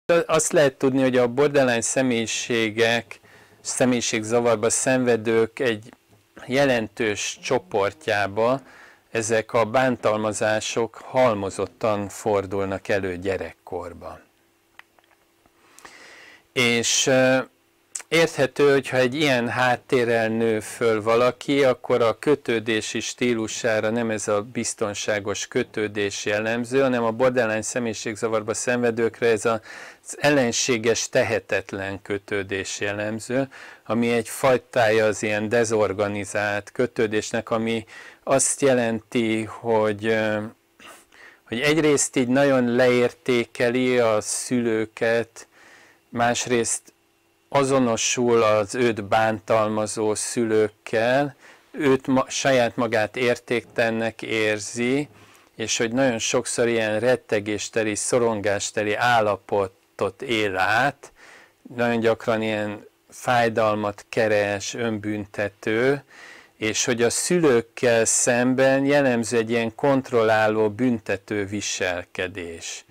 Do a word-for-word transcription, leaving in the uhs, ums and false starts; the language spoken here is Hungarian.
Azt lehet tudni, hogy a borderline személyiségek, személyiségzavarba szenvedők egy jelentős csoportjába ezek a bántalmazások halmozottan fordulnak elő gyerekkorban. És érthető, hogyha egy ilyen háttérrel nő föl valaki, akkor a kötődési stílusára nem ez a biztonságos kötődés jellemző, hanem a borderline személyiségzavarba szenvedőkre ez az ellenséges, tehetetlen kötődés jellemző, ami egy fajtája az ilyen dezorganizált kötődésnek, ami azt jelenti, hogy, hogy egyrészt így nagyon leértékeli a szülőket, másrészt azonosul az őt bántalmazó szülőkkel, őt ma, saját magát értéktelennek érzi, és hogy nagyon sokszor ilyen rettegésteli, szorongásteli állapotot él át, nagyon gyakran ilyen fájdalmat keres, önbüntető, és hogy a szülőkkel szemben jellemző egy ilyen kontrolláló, büntető viselkedés.